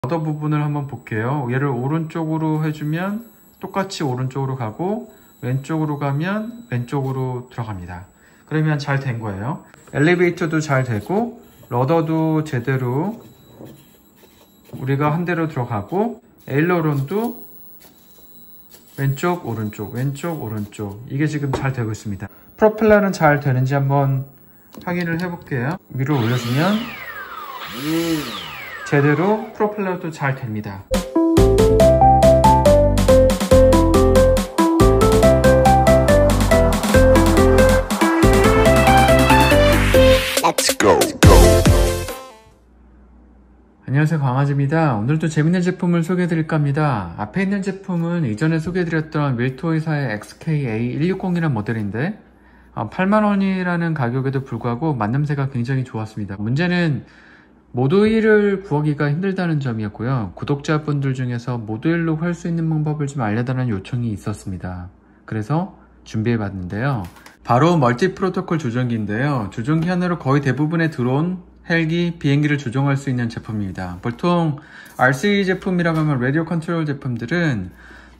러더 부분을 한번 볼게요. 얘를 오른쪽으로 해주면 똑같이 오른쪽으로 가고 왼쪽으로 가면 왼쪽으로 들어갑니다. 그러면 잘 된 거예요. 엘리베이터도 잘 되고 러더도 제대로 우리가 한 대로 들어가고 에일러론도 왼쪽 오른쪽 왼쪽 오른쪽 이게 지금 잘 되고 있습니다. 프로펠러는 잘 되는지 한번 확인을 해볼게요. 위로 올려주면 제대로 프로펠러도 잘 됩니다. Let's go. 안녕하세요, 강아지입니다. 오늘도 재밌는 제품을 소개해드릴까 합니다. 앞에 있는 제품은 이전에 소개해드렸던 윌토이사의 XK-A160이라는 모델인데 8만원이라는 가격에도 불구하고 만듦새가 굉장히 좋았습니다. 문제는 모드힐을 구하기가 힘들다는 점이었고요. 구독자분들 중에서 모드힐로 할 수 있는 방법을 좀 알려달라는 요청이 있었습니다. 그래서 준비해봤는데요. 바로 멀티 프로토콜 조종기인데요. 조종기 하나로 거의 대부분의 드론, 헬기, 비행기를 조종할 수 있는 제품입니다. 보통 RC 제품이라고 하면 라디오 컨트롤 제품들은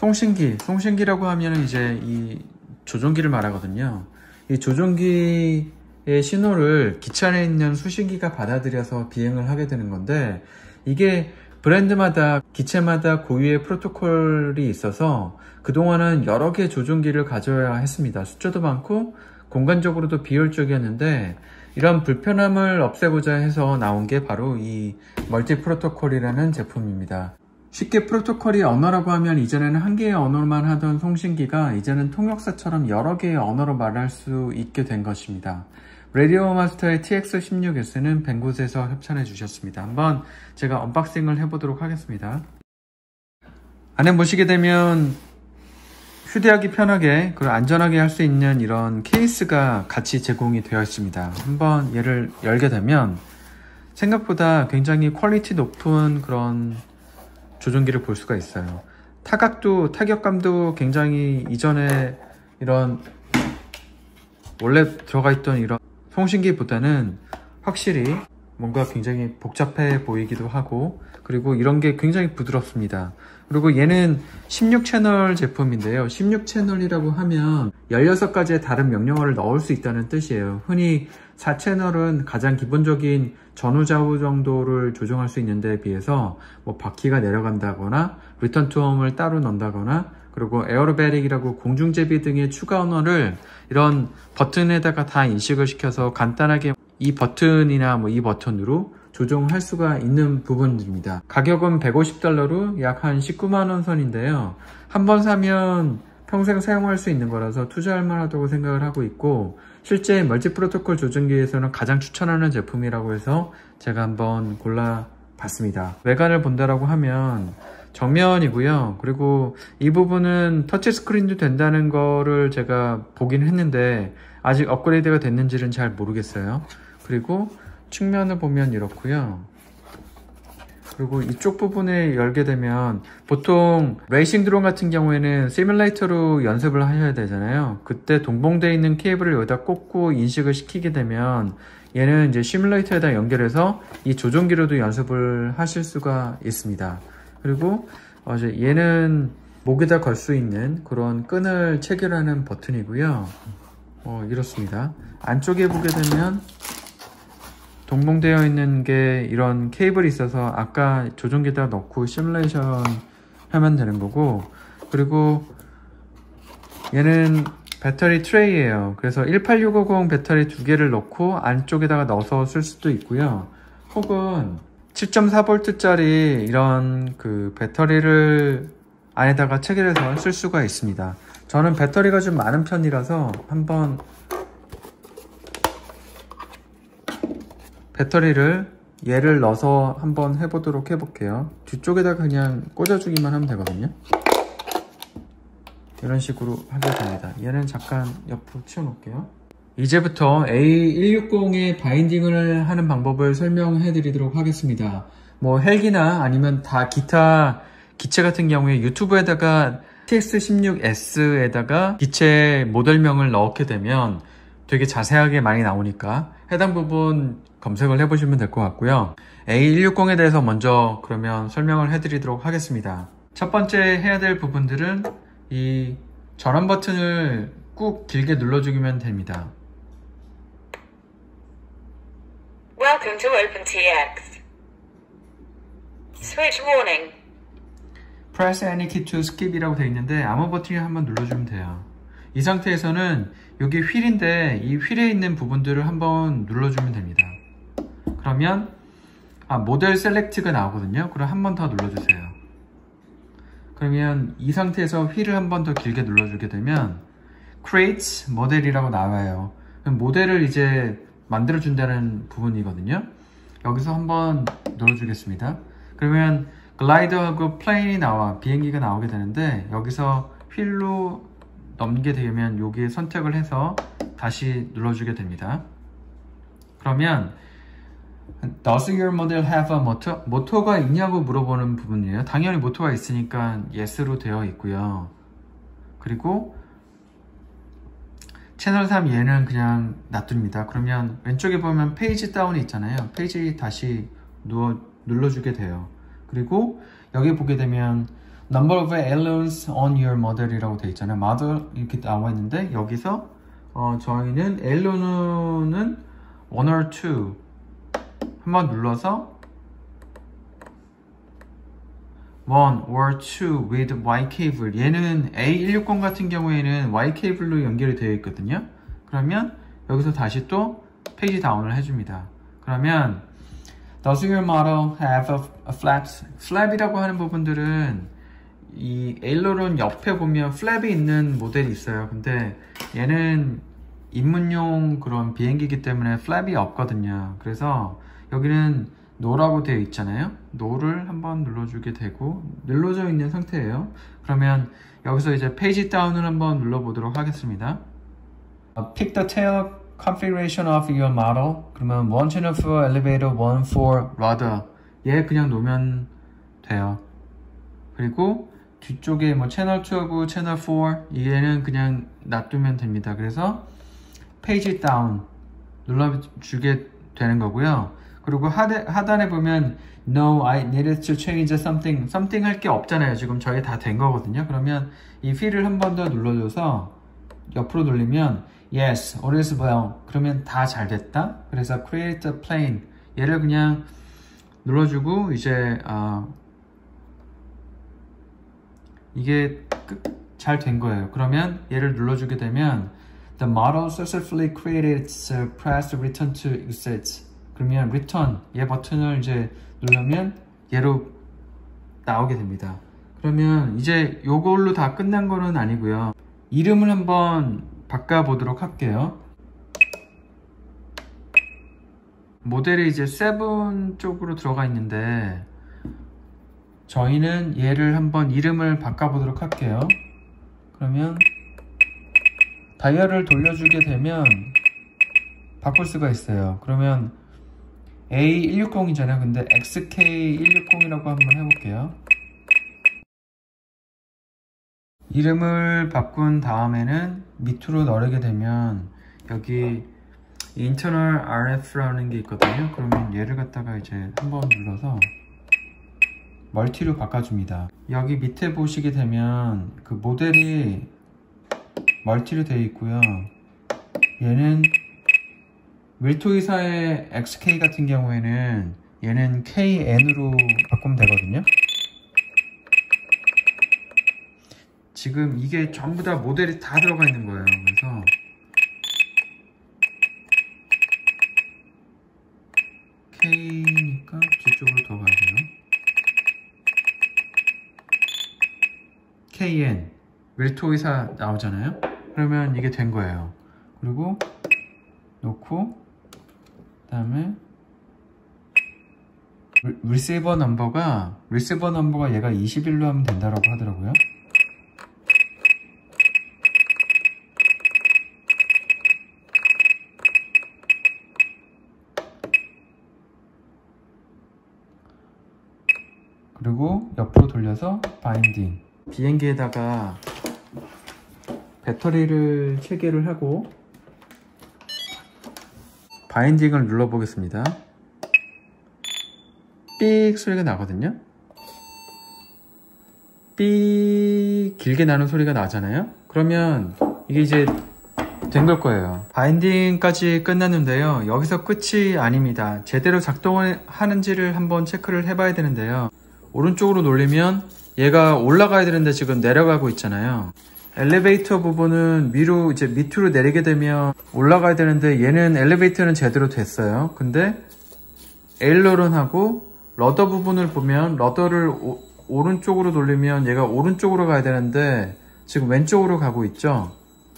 송신기라고 하면 이제 이 조종기를 말하거든요. 이 조종기의 신호를 기체 안에 있는 수신기가 받아들여서 비행을 하게 되는 건데, 이게 브랜드마다 기체마다 고유의 프로토콜이 있어서 그동안은 여러 개의 조종기를 가져야 했습니다. 숫자도 많고 공간적으로도 비효율적이었는데, 이런 불편함을 없애고자 해서 나온 게 바로 이 멀티 프로토콜이라는 제품입니다. 쉽게 프로토콜이 언어라고 하면 이전에는 한 개의 언어로만 하던 송신기가 이제는 통역사처럼 여러 개의 언어로 말할 수 있게 된 것입니다. 라디오 마스터의 TX16S는 뱅곳에서 협찬해 주셨습니다. 한번 제가 언박싱을 해보도록 하겠습니다. 안에 보시게 되면 휴대하기 편하게 그리고 안전하게 할 수 있는 이런 케이스가 같이 제공이 되어 있습니다. 한번 얘를 열게 되면 생각보다 굉장히 퀄리티 높은 그런 조종기를 볼 수가 있어요. 타격감도 굉장히 이전에 이런 원래 들어가 있던 이런 송신기보다는 확실히 뭔가 굉장히 복잡해 보이기도 하고, 그리고 이런 게 굉장히 부드럽습니다. 그리고 얘는 16채널 제품인데요. 16채널이라고 하면 16가지의 다른 명령어를 넣을 수 있다는 뜻이에요. 흔히 4채널은 가장 기본적인 전후좌우 정도를 조정할 수 있는 데에 비해서 뭐 바퀴가 내려간다거나 리턴 투 홈을 따로 넣는다거나, 그리고 에어로베릭이라고 공중제비 등의 추가 언어를 이런 버튼에다가 다 인식을 시켜서 간단하게 이 버튼이나 뭐 이 버튼으로 조정할 수가 있는 부분들입니다. 가격은 $150로 약 한 19만원 선인데요. 한번 사면 평생 사용할 수 있는 거라서 투자할 만하다고 생각을 하고 있고, 실제 멀티 프로토콜 조종기에서는 가장 추천하는 제품이라고 해서 제가 한번 골라봤습니다. 외관을 본다라고 하면 정면이고요. 그리고 이 부분은 터치스크린도 된다는 거를 제가 보긴 했는데 아직 업그레이드가 됐는지는 잘 모르겠어요. 그리고 측면을 보면 이렇고요. 그리고 이쪽 부분에 열게 되면 보통 레이싱 드론 같은 경우에는 시뮬레이터로 연습을 하셔야 되잖아요. 그때 동봉되어 있는 케이블을 여기다 꽂고 인식을 시키게 되면 얘는 이제 시뮬레이터에다 연결해서 이 조종기로도 연습을 하실 수가 있습니다. 그리고 얘는 목에다 걸 수 있는 그런 끈을 체결하는 버튼이고요. 이렇습니다. 안쪽에 보게 되면 동봉되어 있는 게 이런 케이블이 있어서 아까 조종기에다 넣고 시뮬레이션 하면 되는 거고, 그리고 얘는 배터리 트레이예요. 그래서 18650 배터리 2개를 넣고 안쪽에다가 넣어서 쓸 수도 있고요. 혹은 7.4V 짜리 이런 그 배터리를 안에다가 체결해서 쓸 수가 있습니다. 저는 배터리가 좀 많은 편이라서 한번 배터리를 얘를 넣어서 한번 해보도록 해볼게요. 뒤쪽에다가 그냥 꽂아주기만 하면 되거든요. 이런 식으로 하게 됩니다. 얘는 잠깐 옆으로 치워놓을게요. 이제부터 A160의 바인딩을 하는 방법을 설명해 드리도록 하겠습니다. 뭐 헬기나 아니면 다 기타 기체 같은 경우에 유튜브에다가 TX16S에다가 기체 모델명을 넣게 되면 되게 자세하게 많이 나오니까 해당 부분 검색을 해보시면 될 것 같고요. A160에 대해서 먼저 그러면 설명을 해드리도록 하겠습니다. 첫 번째 해야 될 부분들은 이 전원 버튼을 꾹 길게 눌러주기면 됩니다. Welcome to OpenTX. Switch warning. Press any key to skip이라고 되어 있는데 아무 버튼을 한번 눌러주면 돼요. 이 상태에서는 여기 휠인데 이 휠에 있는 부분들을 한번 눌러주면 됩니다. 그러면 모델 셀렉트가 나오거든요. 그럼 한 번 더 눌러주세요. 그러면 이 상태에서 휠을 한 번 더 길게 눌러주게 되면 Create 모델이라고 나와요. 그럼 모델을 이제 만들어준다는 부분이거든요. 여기서 한번 눌러주겠습니다. 그러면 글라이더하고 플레인이 나와 비행기가 나오게 되는데 여기서 휠로 넘게 되면 여기에 선택을 해서 다시 눌러주게 됩니다. 그러면 Does your model have a motor? 모터가 있냐고 물어보는 부분이에요. 당연히 모터가 있으니까 Yes로 되어 있고요. 그리고 채널 3 얘는 그냥 놔둡니다. 그러면 왼쪽에 보면 페이지 다운이 있잖아요. 페이지 다시 눌러주게 돼요. 그리고 여기 보게 되면 Number of ailerons on your model 이라고 되어 있잖아요. model 이렇게 나와 있는데 여기서 저희는 aileron은 1 or 2 한번 눌러서 1 or 2 with Y cable. 얘는 A160 같은 경우에는 Y 케이블로 연결이 되어 있거든요. 그러면 여기서 다시 또 페이지 다운을 해줍니다. 그러면 Does your model have a flaps? flap이라고 하는 부분들은 이 에일러론 옆에 보면 플랩이 있는 모델이 있어요. 근데 얘는 입문용 그런 비행기이기 때문에 플랩이 없거든요. 그래서 여기는 No라고 되어 있잖아요. No를 한번 눌러주게 되고 눌러져 있는 상태예요. 그러면 여기서 이제 페이지 다운을 한번 눌러보도록 하겠습니다. Pick the tail configuration of your model. 그러면 1 channel for elevator, 1 for rudder. 얘 그냥 놓으면 돼요. 그리고 뒤쪽에 뭐 채널 2하고 채널 4 얘는 그냥 놔두면 됩니다. 그래서 페이지 다운 눌러주게 되는 거고요. 그리고 하단에 보면 No, I needed to change something 할 게 없잖아요. 지금 저희 다 된 거거든요. 그러면 이 휠을 한 번 더 눌러줘서 옆으로 돌리면 Yes, all is well. 그러면 다 잘 됐다. 그래서 Create a plane 얘를 그냥 눌러주고 이제 이게 잘 된 거예요. 그러면 얘를 눌러주게 되면 The model successfully created. Press return to exit. 그러면 return 얘 버튼을 이제 누르면 얘로 나오게 됩니다. 그러면 이제 요걸로 다 끝난 거는 아니고요. 이름을 한번 바꿔보도록 할게요. 모델이 이제 7 쪽으로 들어가 있는데 저희는 얘를 한번 이름을 바꿔보도록 할게요. 그러면 다이얼을 돌려주게 되면 바꿀 수가 있어요. 그러면 A160이잖아요. 근데 XK160이라고 한번 해볼게요. 이름을 바꾼 다음에는 밑으로 내리게 되면 여기 Internal RF라는 게 있거든요. 그러면 얘를 갖다가 이제 한번 눌러서 멀티로 바꿔줍니다. 여기 밑에 보시게 되면 그 모델이 멀티로 되어 있고요. 얘는 밀토이사의 XK 같은 경우에는 얘는 KN으로 바꾸면 되거든요. 지금 이게 전부 다 모델이 다 들어가 있는 거예요. 그래서 K니까 뒤쪽으로 더 가야 돼요. KN 밀토이사 나오잖아요. 그러면 이게 된 거예요. 그리고 놓고 그 다음에 리시버 넘버가 얘가 21로 하면 된다라고 하더라고요. 그리고 옆으로 돌려서 바인딩. 비행기에다가 배터리를 체결을 하고 바인딩을 눌러 보겠습니다. 삑 소리가 나거든요. 삑 길게 나는 소리가 나잖아요. 그러면 이게 이제 된 걸 거예요. 바인딩까지 끝났는데요. 여기서 끝이 아닙니다. 제대로 작동하는지를 한번 체크를 해봐야 되는데요. 오른쪽으로 놀리면 얘가 올라가야 되는데 지금 내려가고 있잖아요. 엘리베이터 부분은 위로 이제 밑으로 내리게 되면 올라가야 되는데 얘는 엘리베이터는 제대로 됐어요. 근데 에일러론하고 러더 부분을 보면 러더를 오른쪽으로 돌리면 얘가 오른쪽으로 가야 되는데 지금 왼쪽으로 가고 있죠.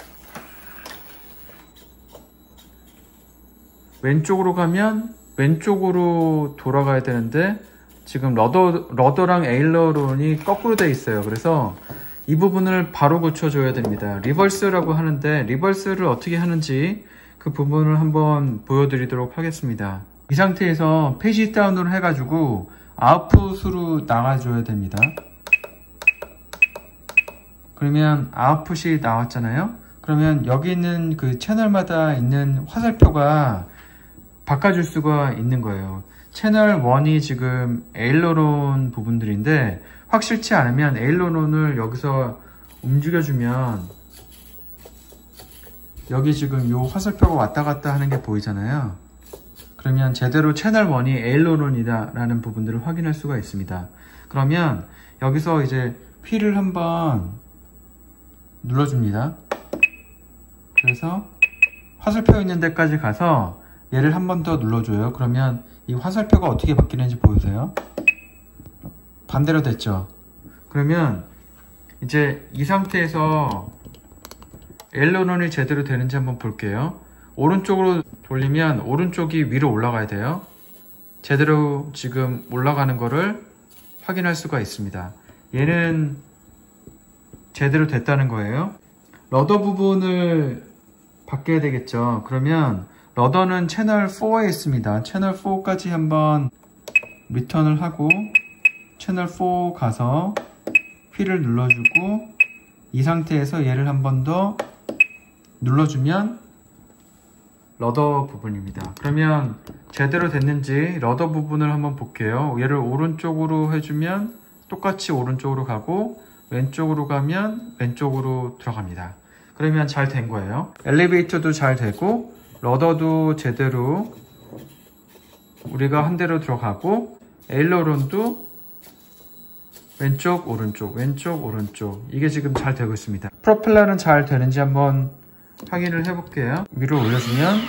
왼쪽으로 가면 왼쪽으로 돌아가야 되는데 지금 러더랑 에일러론이 거꾸로 돼 있어요. 그래서 이 부분을 바로 고쳐줘야 됩니다. 리버스라고 하는데 리버스를 어떻게 하는지 그 부분을 한번 보여드리도록 하겠습니다. 이 상태에서 페이지 다운을 해가지고 아웃풋으로 나가줘야 됩니다. 그러면 아웃풋이 나왔잖아요. 그러면 여기 있는 그 채널마다 있는 화살표가 바꿔줄 수가 있는 거예요. 채널 1이 지금 에일러론 부분들인데 확실치 않으면 에일러론을 여기서 움직여주면 여기 지금 요 화살표가 왔다 갔다 하는 게 보이잖아요. 그러면 제대로 채널 1이 에일러론이다 라는 부분들을 확인할 수가 있습니다. 그러면 여기서 이제 휠을 한번 눌러줍니다. 그래서 화살표 있는 데까지 가서 얘를 한 번 더 눌러줘요. 그러면 이 화살표가 어떻게 바뀌는지 보이세요? 반대로 됐죠? 그러면 이제 이 상태에서 에일러론이 제대로 되는지 한번 볼게요. 오른쪽으로 돌리면 오른쪽이 위로 올라가야 돼요. 제대로 지금 올라가는 거를 확인할 수가 있습니다. 얘는 제대로 됐다는 거예요. 러더 부분을 바뀌어야 되겠죠. 그러면 러더는 채널 4에 있습니다. 채널 4까지 한번 리턴을 하고 채널 4 가서 휠을 눌러주고 이 상태에서 얘를 한 번 더 눌러주면 러더 부분입니다. 그러면 제대로 됐는지 러더 부분을 한번 볼게요. 얘를 오른쪽으로 해주면 똑같이 오른쪽으로 가고 왼쪽으로 가면 왼쪽으로 들어갑니다. 그러면 잘 된 거예요. 엘리베이터도 잘 되고 러더도 제대로 우리가 한 대로 들어가고 에일러론도 왼쪽 오른쪽 왼쪽 오른쪽 이게 지금 잘 되고 있습니다. 프로펠러는 잘 되는지 한번 확인을 해 볼게요. 위로 올려주면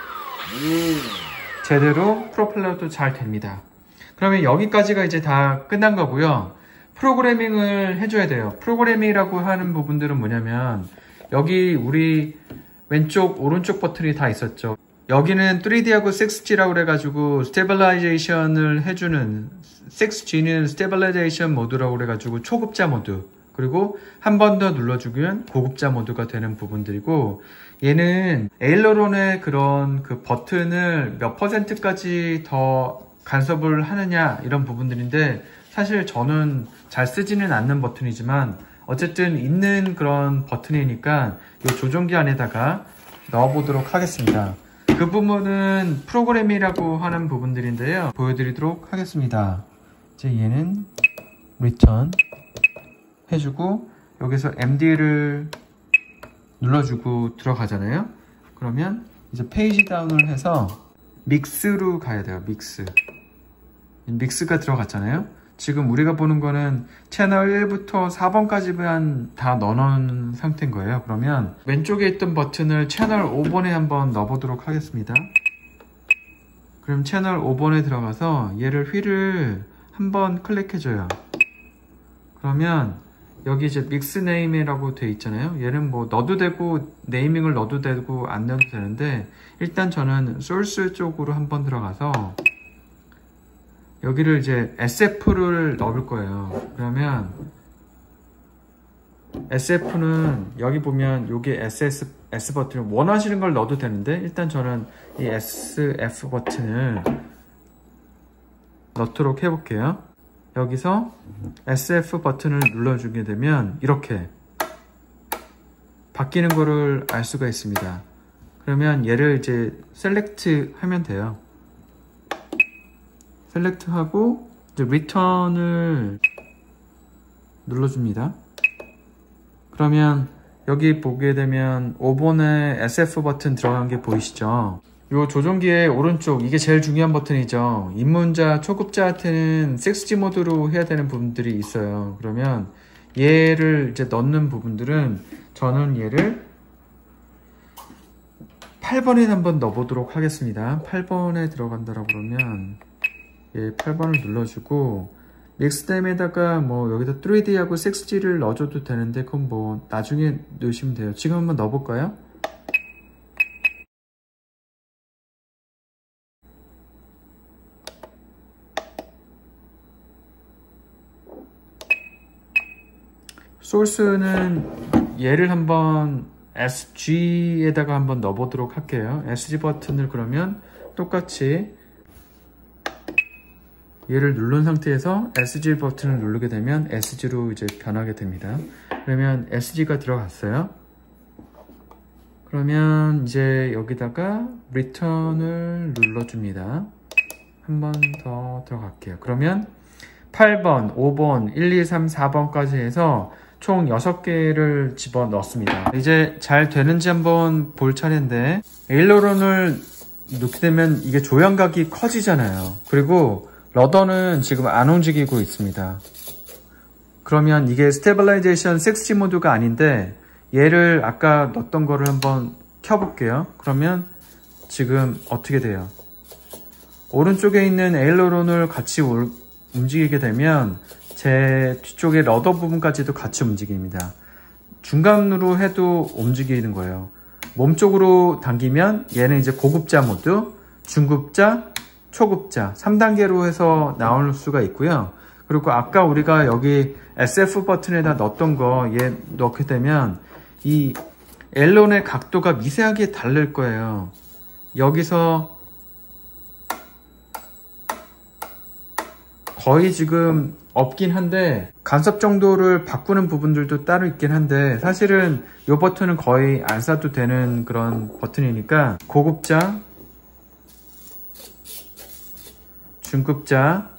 제대로 프로펠러도 잘 됩니다. 그러면 여기까지가 이제 다 끝난 거고요. 프로그래밍을 해줘야 돼요. 프로그래밍이라고 하는 부분들은 뭐냐면 여기 우리 왼쪽 오른쪽 버튼이 다 있었죠. 여기는 3D하고 6G라고 그래가지고 스테빌라이제이션을 해주는 6G는 스테빌라이제이션 모드라고 그래가지고 초급자 모드, 그리고 한 번 더 눌러주면 고급자 모드가 되는 부분들이고, 얘는 에일러론의 그런 그 버튼을 몇 %까지 더 간섭을 하느냐 이런 부분들인데, 사실 저는 잘 쓰지는 않는 버튼이지만 어쨌든 있는 그런 버튼이니까 이 조종기 안에다가 넣어보도록 하겠습니다. 그 부분은 프로그램이라고 하는 부분들인데요. 보여드리도록 하겠습니다. 이제 얘는 리턴 해주고 여기서 MD를 눌러주고 들어가잖아요. 그러면 이제 페이지 다운을 해서 믹스로 가야 돼요. 믹스가 들어갔잖아요. 지금 우리가 보는 거는 채널 1부터 4번까지만 다 넣어놓은 상태인 거예요. 그러면 왼쪽에 있던 버튼을 채널 5번에 한번 넣어보도록 하겠습니다. 그럼 채널 5번에 들어가서 얘를 휠을 한번 클릭해줘요. 그러면 여기 이제 믹스 네임이라고 돼 있잖아요. 얘는 뭐 넣어도 되고 네이밍을 넣어도 되고 안 넣어도 되는데, 일단 저는 소스 쪽으로 한번 들어가서 여기를 이제 SF를 넣을 거예요. 그러면 SF는 여기 보면 여기 S 버튼을 원하시는 걸 넣어도 되는데, 일단 저는 이 SF 버튼을 넣도록 해볼게요. 여기서 SF 버튼을 눌러주게 되면 이렇게 바뀌는 거를 알 수가 있습니다. 그러면 얘를 이제 셀렉트 하면 돼요. 셀렉트 하고 이제 리턴을 눌러줍니다. 그러면 여기 보게 되면 5번에 SF 버튼 들어간 게 보이시죠? 요 조종기의 오른쪽, 이게 제일 중요한 버튼이죠. 입문자, 초급자한테는 6G 모드로 해야 되는 부분들이 있어요. 그러면 얘를 이제 넣는 부분들은 저는 얘를 8번에 한번 넣어보도록 하겠습니다. 8번에 들어간다라고 그러면 얘 8번을 눌러주고 믹스댐에다가 뭐 여기다 3D하고 6G를 넣어줘도 되는데 그건 뭐 나중에 넣으시면 돼요. 지금 한번 넣어볼까요? 소스는 얘를 한번 SG에다가 한번 넣어보도록 할게요. SG 버튼을 그러면 똑같이 얘를 누른 상태에서 SG 버튼을 누르게 되면 SG로 이제 변하게 됩니다. 그러면 SG가 들어갔어요. 그러면 이제 여기다가 리턴을 눌러줍니다. 한 번 더 들어갈게요. 그러면 8번, 5번, 1, 2, 3, 4번까지 해서 총 6개를 집어 넣습니다. 이제 잘 되는지 한번 볼 차례인데 에일러론을 놓게 되면 이게 조향각이 커지잖아요. 그리고 러더는 지금 안 움직이고 있습니다. 그러면 이게 스테빌라이제이션 6G 모드가 아닌데 얘를 아까 넣었던 거를 한번 켜볼게요. 그러면 지금 어떻게 돼요? 오른쪽에 있는 에일러론을 같이 움직이게 되면 제 뒤쪽에 러더 부분까지도 같이 움직입니다. 중간으로 해도 움직이는 거예요. 몸쪽으로 당기면 얘는 이제 고급자 모드, 중급자, 초급자 3단계로 해서 나올 수가 있고요. 그리고 아까 우리가 여기 SF 버튼에다 넣었던 거 얘 넣게 되면 이 에일런의 각도가 미세하게 다를 거예요. 여기서 거의 지금 없긴 한데 간섭 정도를 바꾸는 부분들도 따로 있긴 한데 사실은 이 버튼은 거의 안 써도 되는 그런 버튼이니까 고급자, 중급자,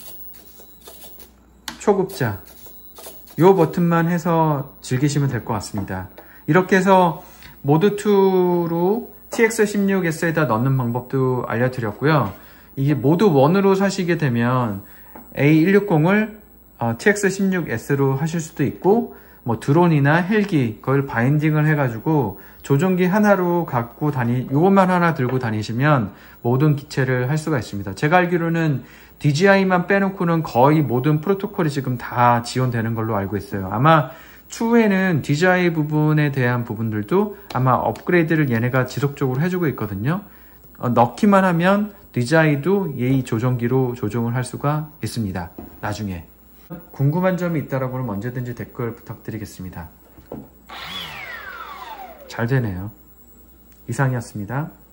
초급자 이 버튼만 해서 즐기시면 될 것 같습니다. 이렇게 해서 모드2로 TX16S에다 넣는 방법도 알려드렸고요. 이게 모드1으로 사시게 되면 A160을 TX16S로 하실 수도 있고 뭐 드론이나 헬기 그걸 바인딩을 해가지고 조종기 하나로 갖고 요것만 하나 들고 다니시면 모든 기체를 할 수가 있습니다. 제가 알기로는 DJI만 빼놓고는 거의 모든 프로토콜이 지금 다 지원되는 걸로 알고 있어요. 아마 추후에는 DJI 부분에 대한 부분들도 아마 업그레이드를 얘네가 지속적으로 해주고 있거든요. 넣기만 하면 DJI도 이 조종기로 조종을 할 수가 있습니다. 나중에. 궁금한 점이 있다라고 하면 언제든지 댓글 부탁드리겠습니다. 잘 되네요. 이상이었습니다.